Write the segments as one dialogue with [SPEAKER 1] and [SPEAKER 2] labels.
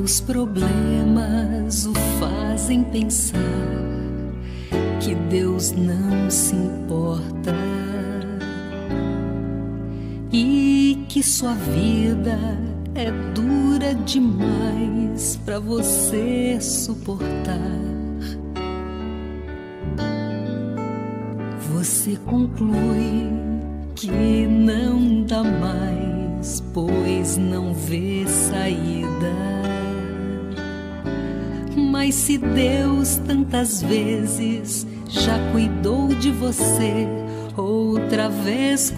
[SPEAKER 1] Seus problemas o fazem pensar que Deus não se importa e que sua vida é dura demais pra você suportar. Você conclui que não dá mais, pois não vê saída. Mas se Deus tantas vezes já cuidou de você, outra vez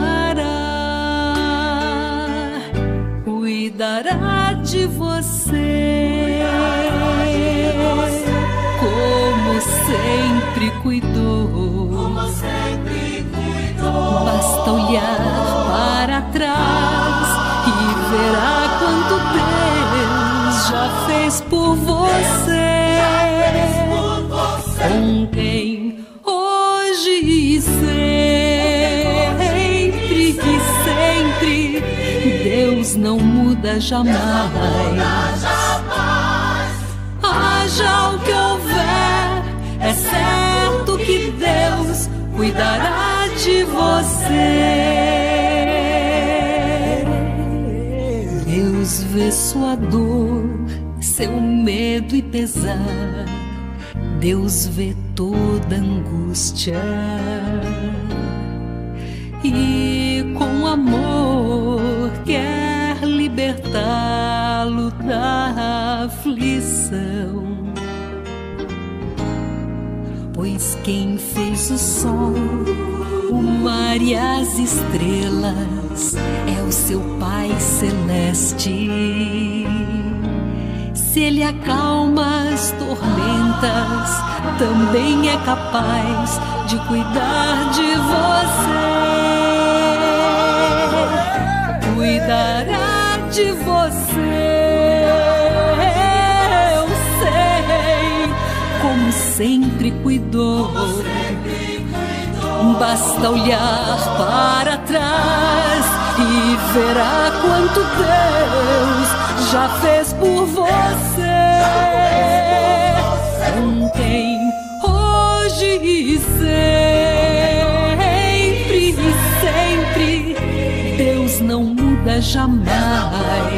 [SPEAKER 1] cuidará de você, como sempre cuidou. Basta olhar para trás e verá quanto Deus já fez por você, ontem, hoje e sempre, Deus não muda jamais. Haja o que houver, é certo que Deus cuidará de você. Deus vê sua dor, seu medo e pesar. Deus vê toda angústia e com amor quer libertá-lo da aflição. Pois quem fez o sol, o mar e as estrelas é o seu Pai Celeste. Se Ele acalma as tormentas, também é capaz de cuidar de você. Cuidará de você, eu sei, como sempre cuidou. Basta olhar para trás e verá quanto Deus já fez por você, ontem, hoje e sempre, Deus não muda jamais.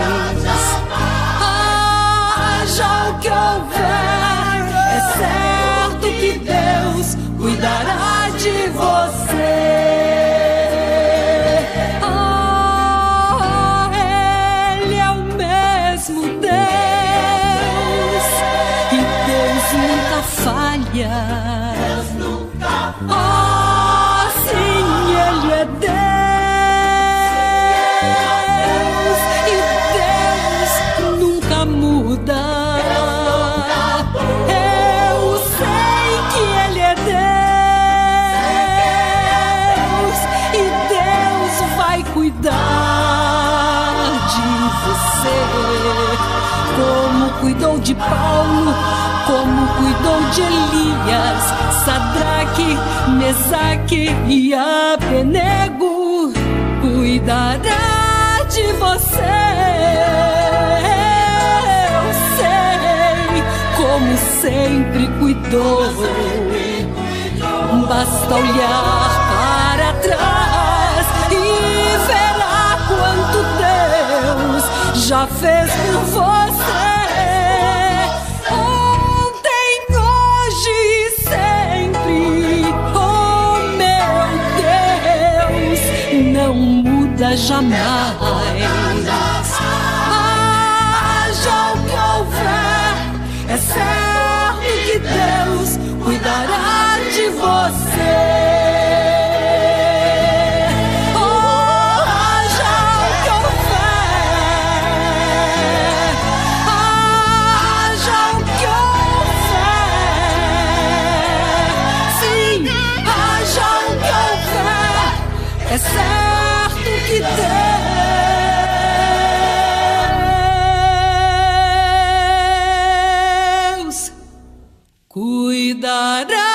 [SPEAKER 1] Haja o que houver, é certo que Deus cuidará de você. Ele é o mesmo Deus e Deus nunca falha. Sim, Ele é Deus e Deus nunca muda. Eu sei que Ele é Deus e Deus vai cuidar de você, como cuidou de Paulo, como cuidou de Elias, Sadraque, Mesaque e Abednego. Cuidará de você, eu sei, como sempre cuidou. Basta olhar para trás e verá quanto Deus já fez por você, ontem, hoje e sempre. Oh, meu Deus, não muda jamais. Haja o que houver, é certo que Deus cuidará de você. Haja o que houver, haja o que houver, sim, haja o que houver, é certo que Deus cuidará